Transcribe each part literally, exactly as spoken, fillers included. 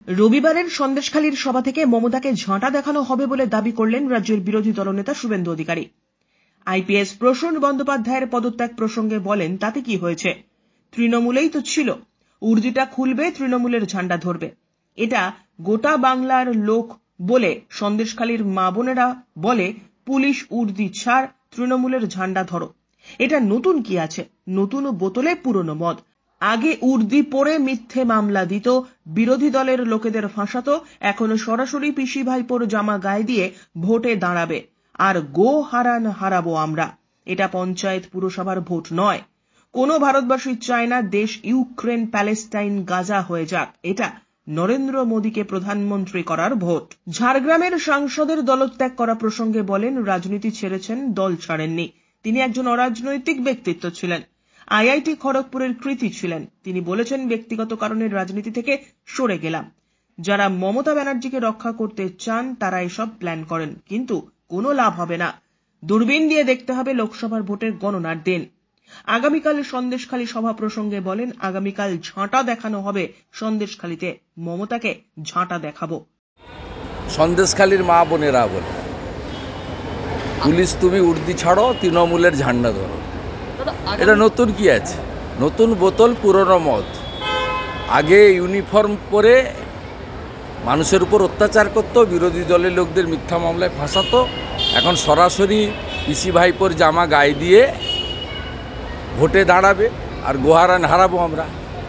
রবিবারের সন্দেশখালীর সভা থেকে মমতাকে ঝাঁটা দেখানো হবে বলে দাবি করলেন রাজ্যের বিরোধী দলনেতা শুভেন্দু অধিকারী। আইপিএস প্রসূন বন্দ্যোপাধ্যায়ের পদত্যাগ প্রসঙ্গে বলেন, তাতে কি হয়েছে, তৃণমূলেই তো ছিল, উর্দিটা খুলবে, তৃণমূলের ঝান্ডা ধরবে। এটা গোটা বাংলার লোক বলে সন্দেশখালীর মা বোনেরা বলে, পুলিশ উর্দি ছাড়, তৃণমূলের ঝান্ডা ধরো। এটা নতুন কি আছে? নতুন বোতলে পুরনো মদ। আগে উর্দি পরে মিথ্যে মামলা দিত, বিরোধী দলের লোকেদের ফাঁসাতো, এখন সরাসরি পিসি ভাইপোর জামা গায়ে দিয়ে ভোটে দাঁড়াবে। আর গো হারান হারাবো আমরা। এটা পঞ্চায়েত পুরসভার ভোট নয়। কোন ভারতবাসী চায় না দেশ ইউক্রেন, প্যালেস্টাইন, গাজা হয়ে যাক। এটা নরেন্দ্র মোদীকে প্রধানমন্ত্রী করার ভোট। ঝাড়গ্রামের সাংসদের দলত্যাগ করা প্রসঙ্গে বলেন, রাজনীতি ছেড়েছেন, দল ছাড়েননি। তিনি একজন অরাজনৈতিক ব্যক্তিত্ব ছিলেন, আইআইটি খড়গপুরের কৃতী ছিলেন। তিনি বলেছেন, ব্যক্তিগত কারণে রাজনীতি থেকে সরে গেলাম। যারা মমতা ব্যানার্জিকে রক্ষা করতে চান তারা এসব প্ল্যান করেন, কিন্তু কোনো লাভ হবে না। দূরবীন দিয়ে দেখতে হবে লোকসভার ভোটের গণনার দিন। আগামীকাল সন্দেশখালী সভা প্রসঙ্গে বলেন, আগামীকাল ঝাঁটা দেখানো হবে সন্দেশখালীতে, মমতাকে ঝাঁটা দেখাবো। সন্দেশখালীর মা বোনেরা বলে, পুলিশ তুমি উর্দি ছাড়ো, তৃণমূলের ঝান্ডা ধরো। এটা নতুন কি আছে? নতুন বোতল পুরনো মদ। আগে ইউনিফর্ম পরে মানুষের উপর অত্যাচার করতো, বিরোধী দলের লোকদের মিথ্যা মামলায় ফাঁসাতো, এখন সরাসরি পিসি ভাইপোর জামা গায়ে দিয়ে ভোটে দাঁড়াবে আর গোহারান হারাবো আমরা।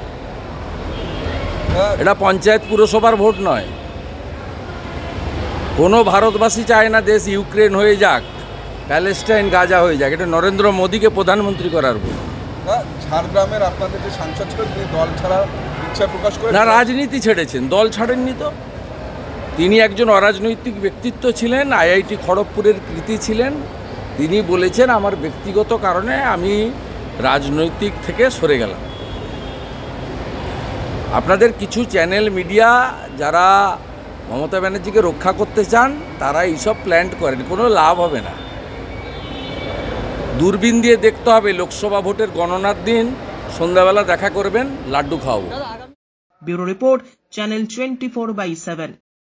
এটা পঞ্চায়েত পুরসভার ভোট নয়। কোনো ভারতবাসী চায় না দেশ ইউক্রেন হয়ে যাক, প্যালেস্টাইন, গাজা হয়ে যাক। এটা নরেন্দ্র মোদীকে প্রধানমন্ত্রী করার ভোট। ঝাড়গ্রামের আপনাদের যে সাংসদ ছিলেন তিনি দল ছাড়া ইচ্ছা প্রকাশ করেন না, রাজনীতি ছেড়েছেন, দল ছাড়েননি তো। তিনি একজন অরাজনৈতিক ব্যক্তিত্ব ছিলেন, আইআইটি খড়গপুরের কৃতী ছিলেন। তিনি বলেছেন, আমার ব্যক্তিগত কারণে আমি রাজনৈতিক থেকে সরে গেলাম। আপনাদের কিছু চ্যানেল মিডিয়া যারা মমতা ব্যানার্জিকে রক্ষা করতে চান তারা এইসব প্ল্যান করেন, কোনো লাভ হবে না। দূরবীন দিয়ে দেখতে হবে লোকসভা ভোটের গণনার দিন, সন্ধ্যাবেলা দেখা করবেন, লাড্ডু খাওয়াবো। Bureau report, channel twenty four by seven.